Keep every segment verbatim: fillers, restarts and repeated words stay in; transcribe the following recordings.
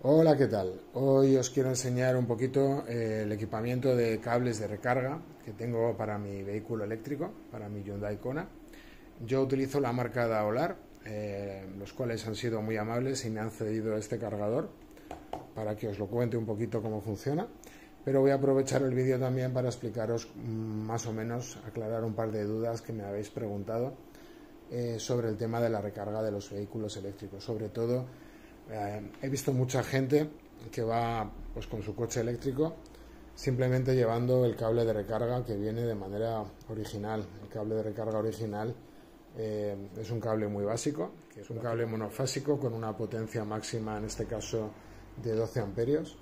Hola, ¿qué tal? Hoy os quiero enseñar un poquito eh, el equipamiento de cables de recarga que tengo para mi vehículo eléctrico, para mi Hyundai Kona. Yo utilizo la marca Daolar, eh, los cuales han sido muy amables y me han cedido este cargador para que os lo cuente un poquito cómo funciona. Pero voy a aprovechar el vídeo también para explicaros más o menos, aclarar un par de dudas que me habéis preguntado eh, sobre el tema de la recarga de los vehículos eléctricos. Sobre todo, eh, he visto mucha gente que va pues, con su coche eléctrico simplemente llevando el cable de recarga que viene de manera original. El cable de recarga original eh, es un cable muy básico, que es un cable monofásico con una potencia máxima, en este caso, de doce amperios.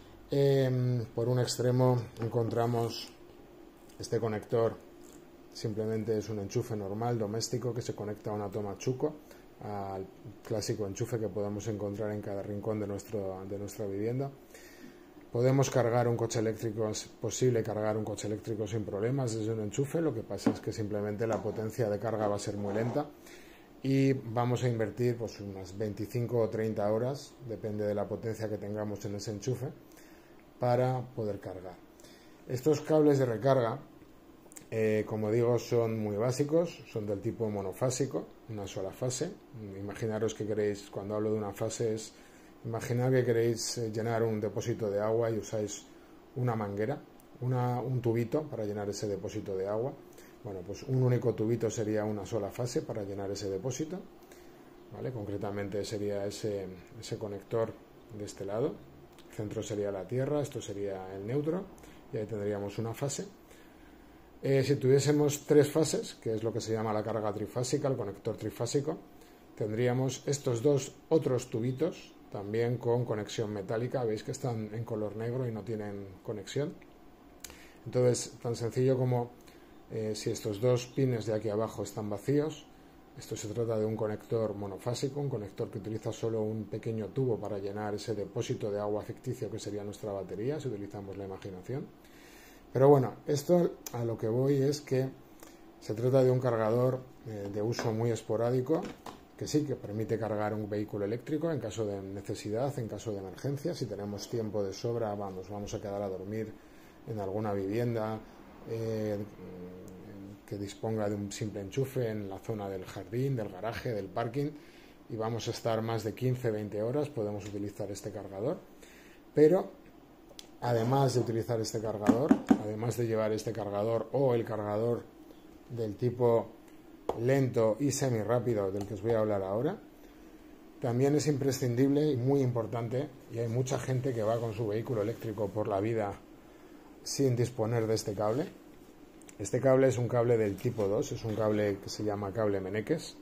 Eh, por un extremo encontramos este conector, simplemente es un enchufe normal, doméstico, que se conecta a una toma Chuco, al clásico enchufe que podemos encontrar en cada rincón de, nuestro, de nuestra vivienda. Podemos cargar un coche eléctrico, es posible cargar un coche eléctrico sin problemas desde un enchufe, lo que pasa es que simplemente la potencia de carga va a ser muy lenta y vamos a invertir pues, unas veinticinco o treinta horas, depende de la potencia que tengamos en ese enchufe, para poder cargar. Estos cables de recarga, eh, como digo, son muy básicos, son del tipo monofásico, una sola fase. Imaginaros que queréis, cuando hablo de una fase, es imaginar que queréis llenar un depósito de agua y usáis una manguera, una, un tubito para llenar ese depósito de agua. Bueno, pues un único tubito sería una sola fase para llenar ese depósito, ¿vale? Concretamente sería ese, ese conector de este lado. El centro sería la tierra, esto sería el neutro y ahí tendríamos una fase. Eh, si tuviésemos tres fases, que es lo que se llama la carga trifásica, el conector trifásico, tendríamos estos dos otros tubitos también con conexión metálica. Veis que están en color negro y no tienen conexión. Entonces, tan sencillo como eh, si estos dos pines de aquí abajo están vacíos, esto se trata de un conector monofásico, un conector que utiliza solo un pequeño tubo para llenar ese depósito de agua ficticio que sería nuestra batería, si utilizamos la imaginación. Pero bueno, esto a lo que voy es que se trata de un cargador eh, de uso muy esporádico, que sí que permite cargar un vehículo eléctrico en caso de necesidad, en caso de emergencia. Si tenemos tiempo de sobra, vamos, vamos a quedar a dormir en alguna vivienda eh, que disponga de un simple enchufe en la zona del jardín, del garaje, del parking, y vamos a estar más de quince a veinte horas, podemos utilizar este cargador. Pero además de utilizar este cargador, además de llevar este cargador o el cargador del tipo lento y semi rápido del que os voy a hablar ahora, también es imprescindible y muy importante, y hay mucha gente que va con su vehículo eléctrico por la vida sin disponer de este cable. Este cable es un cable del tipo dos, es un cable que se llama cable Meneques.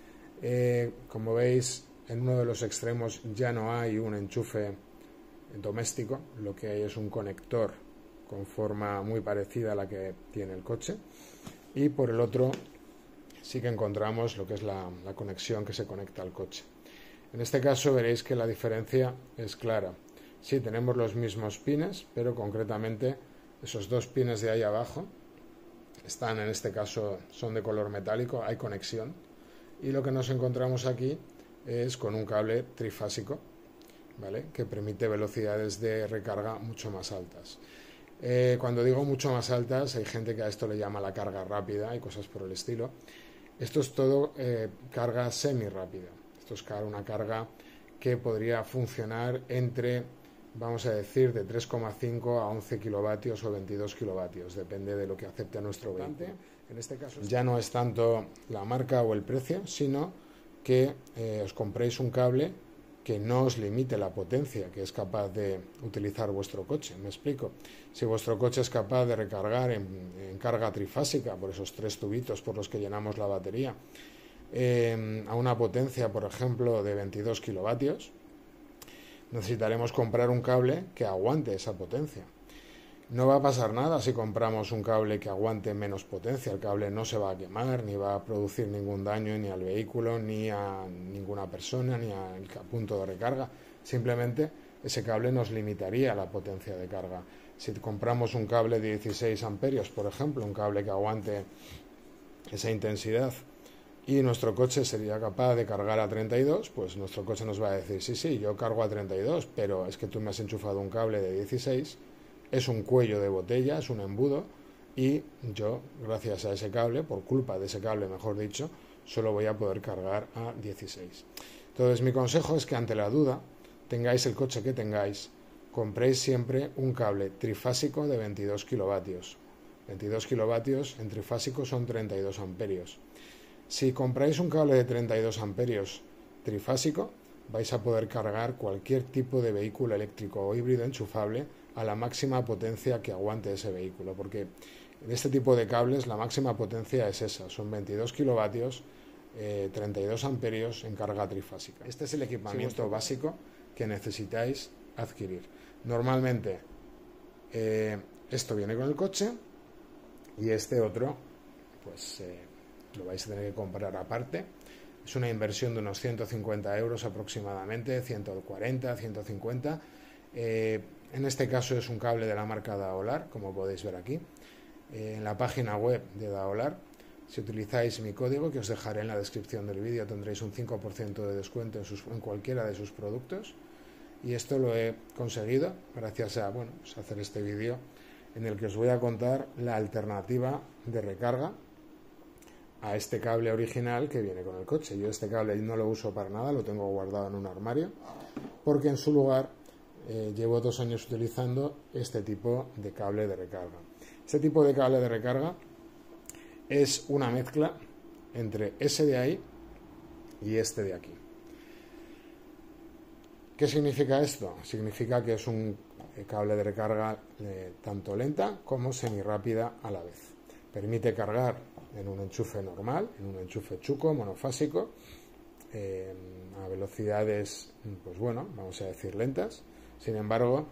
Eh, como veis, en uno de los extremos ya no hay un enchufe doméstico, lo que hay es un conector con forma muy parecida a la que tiene el coche, y por el otro sí que encontramos lo que es la, la conexión que se conecta al coche. En este caso veréis que la diferencia es clara. Sí, tenemos los mismos pines, pero concretamente esos dos pines de ahí abajo están, en este caso, son de color metálico, hay conexión, y lo que nos encontramos aquí es con un cable trifásico, ¿vale?, que permite velocidades de recarga mucho más altas. Eh, cuando digo mucho más altas, hay gente que a esto le llama la carga rápida y cosas por el estilo. Esto es todo eh, carga semi rápida. Esto es una carga que podría funcionar entre, vamos a decir, de tres coma cinco a once kilovatios o veintidós kilovatios, depende de lo que acepte nuestro vehículo. En este caso ya no es tanto la marca o el precio, sino que eh, os compréis un cable que no os limite la potencia que es capaz de utilizar vuestro coche. Me explico. Si vuestro coche es capaz de recargar en, en carga trifásica por esos tres tubitos por los que llenamos la batería eh, a una potencia, por ejemplo, de veintidós kilovatios, necesitaremos comprar un cable que aguante esa potencia. No va a pasar nada si compramos un cable que aguante menos potencia. El cable no se va a quemar, ni va a producir ningún daño ni al vehículo, ni a ninguna persona, ni al punto de recarga. Simplemente ese cable nos limitaría la potencia de carga. Si compramos un cable de dieciséis amperios, por ejemplo, un cable que aguante esa intensidad y nuestro coche sería capaz de cargar a treinta y dos, pues nuestro coche nos va a decir, sí, sí, yo cargo a treinta y dos, pero es que tú me has enchufado un cable de dieciséis, es un cuello de botella, es un embudo, y yo, gracias a ese cable, por culpa de ese cable, mejor dicho, solo voy a poder cargar a dieciséis. Entonces, mi consejo es que ante la duda, tengáis el coche que tengáis, compréis siempre un cable trifásico de veintidós kilovatios. veintidós kilovatios en trifásico son treinta y dos amperios. Si compráis un cable de treinta y dos amperios trifásico, vais a poder cargar cualquier tipo de vehículo eléctrico o híbrido enchufable a la máxima potencia que aguante ese vehículo, porque en este tipo de cables la máxima potencia es esa, son veintidós kilovatios, eh, treinta y dos amperios en carga trifásica. Este es el equipamiento sí, básico que necesitáis adquirir. Normalmente eh, esto viene con el coche y este otro pues eh, lo vais a tener que comprar aparte. Es una inversión de unos ciento cincuenta euros aproximadamente, ciento cuarenta, ciento cincuenta. Eh, en este caso es un cable de la marca Daolar, como podéis ver aquí. Eh, en la página web de Daolar, si utilizáis mi código, que os dejaré en la descripción del vídeo, tendréis un cinco por ciento de descuento en, sus, en cualquiera de sus productos. Y esto lo he conseguido gracias a bueno, pues hacer este vídeo en el que os voy a contar la alternativa de recarga a este cable original que viene con el coche. Yo este cable no lo uso para nada, lo tengo guardado en un armario, porque en su lugar eh, llevo dos años utilizando este tipo de cable de recarga. Este tipo de cable de recarga es una mezcla entre ese de ahí y este de aquí. ¿Qué significa esto? Significa que es un cable de recarga eh, tanto lenta como semirápida a la vez. Permite cargar en un enchufe normal, en un enchufe chuco, monofásico, eh, a velocidades, pues bueno, vamos a decir lentas. Sin embargo,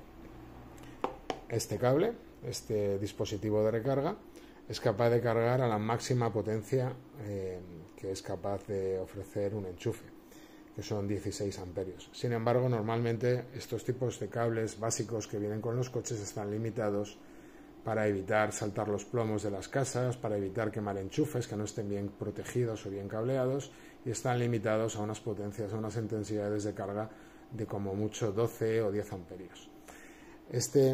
este cable, este dispositivo de recarga, es capaz de cargar a la máxima potencia eh, que es capaz de ofrecer un enchufe, que son dieciséis amperios. Sin embargo, normalmente estos tipos de cables básicos que vienen con los coches están limitados para evitar saltar los plomos de las casas, para evitar quemar enchufes que no estén bien protegidos o bien cableados, y están limitados a unas potencias, a unas intensidades de carga de como mucho doce o diez amperios. Este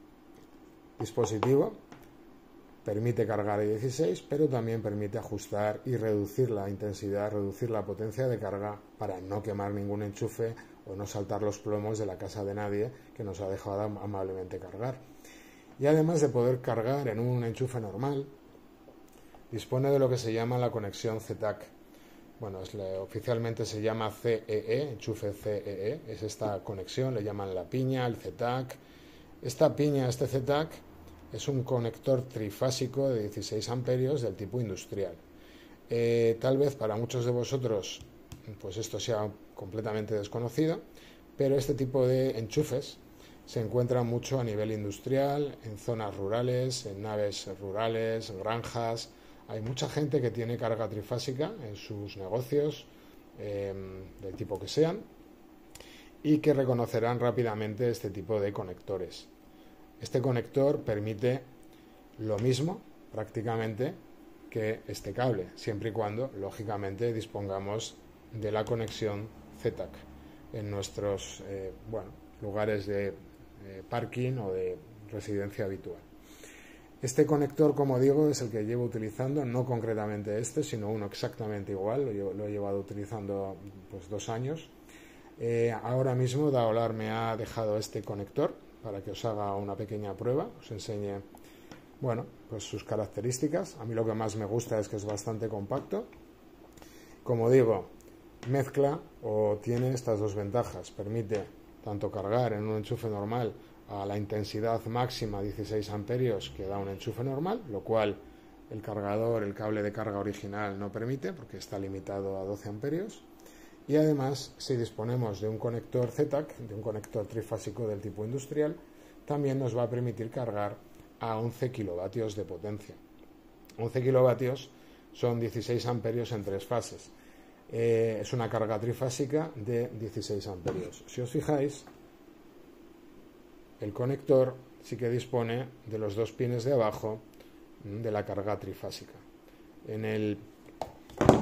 dispositivo permite cargar a dieciséis, pero también permite ajustar y reducir la intensidad, reducir la potencia de carga para no quemar ningún enchufe o no saltar los plomos de la casa de nadie que nos ha dejado amablemente cargar. Y además de poder cargar en un enchufe normal, dispone de lo que se llama la conexión Z T A C. Bueno, es la, oficialmente se llama C E E, enchufe C E E, es esta conexión, le llaman la piña, el Z T A C. Esta piña, este Z T A C, es un conector trifásico de dieciséis amperios del tipo industrial. Eh, tal vez para muchos de vosotros pues esto sea completamente desconocido, pero este tipo de enchufes se encuentra mucho a nivel industrial, en zonas rurales, en naves rurales, en granjas. Hay mucha gente que tiene carga trifásica en sus negocios, eh, del tipo que sean, y que reconocerán rápidamente este tipo de conectores. Este conector permite lo mismo, prácticamente, que este cable, siempre y cuando, lógicamente, dispongamos de la conexión Z T A C en nuestros eh, bueno, lugares de eh, parking o de residencia habitual. Este conector, como digo, es el que llevo utilizando, no concretamente este, sino uno exactamente igual, lo, llevo, lo he llevado utilizando pues dos años. Eh, ahora mismo Daolar me ha dejado este conector para que os haga una pequeña prueba, os enseñe bueno, pues sus características. A mí lo que más me gusta es que es bastante compacto. Como digo, mezcla o tiene estas dos ventajas. Permite tanto cargar en un enchufe normal a la intensidad máxima dieciséis amperios que da un enchufe normal, lo cual el cargador, el cable de carga original no permite porque está limitado a doce amperios. Y además, si disponemos de un conector Z T A C, de un conector trifásico del tipo industrial, también nos va a permitir cargar a once kilovatios de potencia. once kilovatios son dieciséis amperios en tres fases. Eh, es una carga trifásica de dieciséis amperios. Si os fijáis, el conector sí que dispone de los dos pines de abajo de la carga trifásica. En el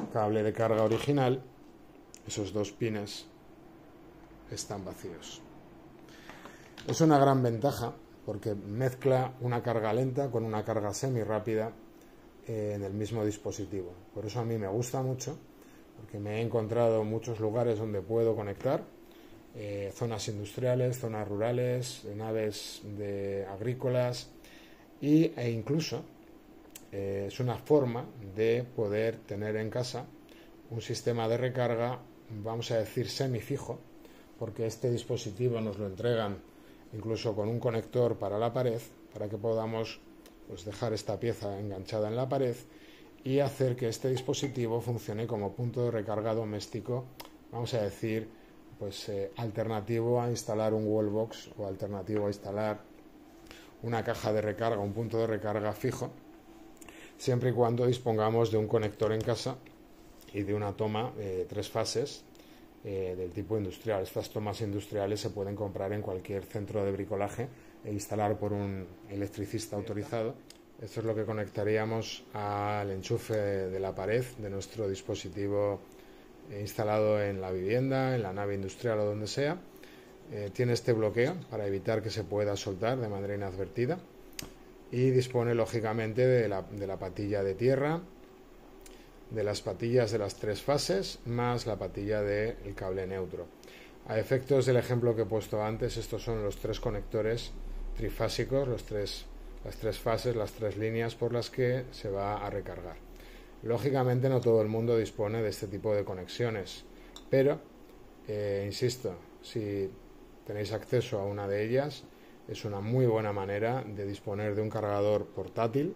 cable de carga original, esos dos pines están vacíos. Es una gran ventaja porque mezcla una carga lenta con una carga semi rápida eh, en el mismo dispositivo. Por eso a mí me gusta mucho, porque me he encontrado muchos lugares donde puedo conectar, eh, zonas industriales, zonas rurales, naves de agrícolas y, e incluso eh, es una forma de poder tener en casa un sistema de recarga, vamos a decir semifijo, porque este dispositivo nos lo entregan incluso con un conector para la pared, para que podamos pues, dejar esta pieza enganchada en la pared y hacer que este dispositivo funcione como punto de recarga doméstico, vamos a decir, pues eh, alternativo a instalar un wallbox o alternativo a instalar una caja de recarga, un punto de recarga fijo, siempre y cuando dispongamos de un conector en casa y de una toma de eh, tres fases eh, del tipo industrial. Estas tomas industriales se pueden comprar en cualquier centro de bricolaje e instalar por un electricista autorizado. Esto es lo que conectaríamos al enchufe de la pared de nuestro dispositivo instalado en la vivienda, en la nave industrial o donde sea. Eh, tiene este bloqueo para evitar que se pueda soltar de manera inadvertida y dispone lógicamente de la, de la patilla de tierra, de las patillas de las tres fases más la patilla del cable neutro. A efectos del ejemplo que he puesto antes, estos son los tres conectores trifásicos, los tres las tres fases, las tres líneas por las que se va a recargar. Lógicamente no todo el mundo dispone de este tipo de conexiones, pero, eh, insisto, si tenéis acceso a una de ellas, es una muy buena manera de disponer de un cargador portátil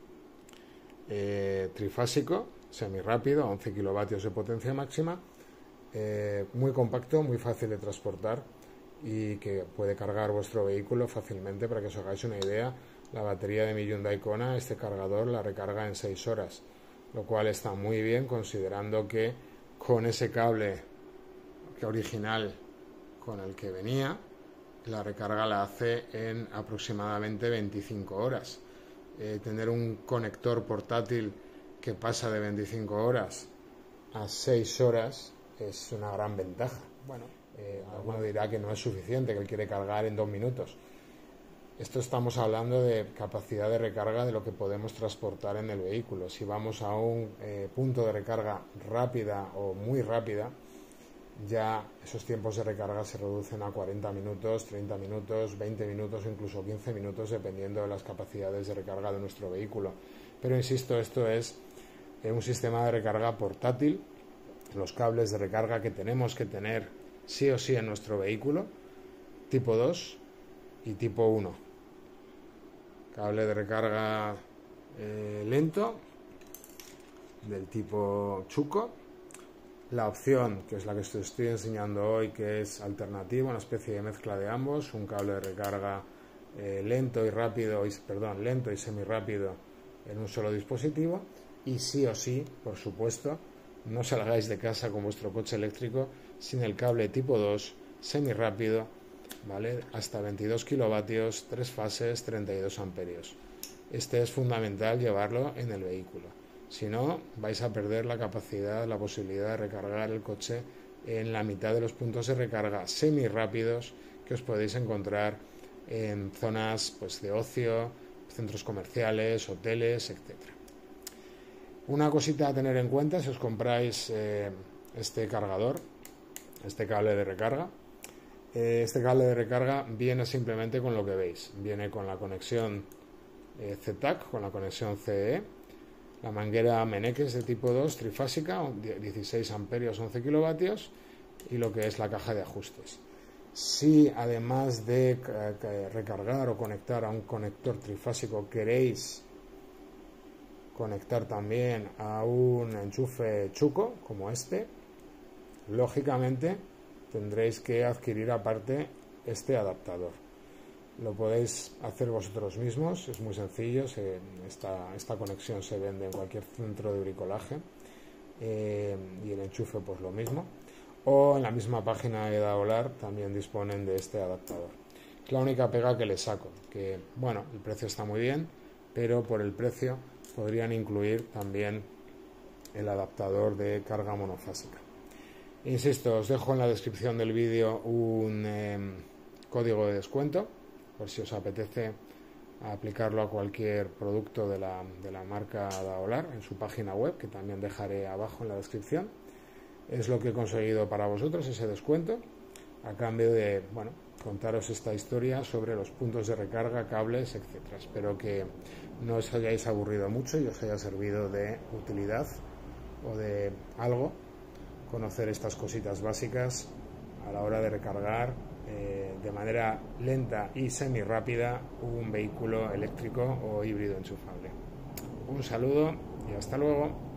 eh, trifásico, semirápido, a once kilovatios de potencia máxima, eh, muy compacto, muy fácil de transportar y que puede cargar vuestro vehículo fácilmente. Para que os hagáis una idea, la batería de mi Hyundai Kona, este cargador la recarga en seis horas, lo cual está muy bien considerando que con ese cable que original con el que venía, la recarga la hace en aproximadamente veinticinco horas. Eh, tener un conector portátil que pasa de veinticinco horas a seis horas es una gran ventaja. Bueno, eh, alguno dirá que no es suficiente, que él quiere cargar en dos minutos. Esto estamos hablando de capacidad de recarga de lo que podemos transportar en el vehículo. Si vamos a un eh, punto de recarga rápida o muy rápida, ya esos tiempos de recarga se reducen a cuarenta minutos, treinta minutos, veinte minutos o incluso quince minutos, dependiendo de las capacidades de recarga de nuestro vehículo. Pero insisto, esto es eh, un sistema de recarga portátil. Los cables de recarga que tenemos que tener sí o sí en nuestro vehículo, tipo dos y tipo uno. Cable de recarga eh, lento del tipo Chuco. La opción, que es la que os estoy enseñando hoy, que es alternativa, una especie de mezcla de ambos, un cable de recarga eh, lento y rápido, y, perdón, lento y semirápido en un solo dispositivo. Y sí o sí, por supuesto, no salgáis de casa con vuestro coche eléctrico sin el cable tipo dos semirápido, ¿vale? Hasta veintidós kilovatios, tres fases, treinta y dos amperios. Este es fundamental llevarlo en el vehículo. Si no, vais a perder la capacidad, la posibilidad de recargar el coche en la mitad de los puntos de recarga semirápidos que os podéis encontrar en zonas pues, de ocio, centros comerciales, hoteles, etcétera. Una cosita a tener en cuenta si os compráis eh, este cargador, este cable de recarga. Eh, este cable de recarga viene simplemente con lo que veis. Viene con la conexión eh, Z T A C, con la conexión C E, la manguera Meneques de tipo dos trifásica, dieciséis amperios, once kilovatios, y lo que es la caja de ajustes. Si además de recargar o conectar a un conector trifásico queréis conectar también a un enchufe Chuco como este, lógicamente tendréis que adquirir aparte este adaptador. Lo podéis hacer vosotros mismos, es muy sencillo, se, esta, esta conexión se vende en cualquier centro de bricolaje eh, y el enchufe pues lo mismo, o en la misma página de Edaolar también disponen de este adaptador. Es la única pega que le saco, que bueno, el precio está muy bien, pero por el precio podrían incluir también el adaptador de carga monofásica. Insisto, os dejo en la descripción del vídeo un eh, código de descuento por si os apetece aplicarlo a cualquier producto de la, de la marca Daolar en su página web, que también dejaré abajo en la descripción. Es lo que he conseguido para vosotros, ese descuento, a cambio de, bueno, contaros esta historia sobre los puntos de recarga, cables, etcétera. Espero que no os hayáis aburrido mucho y os haya servido de utilidad o de algo conocer estas cositas básicas a la hora de recargar eh, de manera lenta y semi rápida un vehículo eléctrico o híbrido enchufable. Un saludo y hasta luego.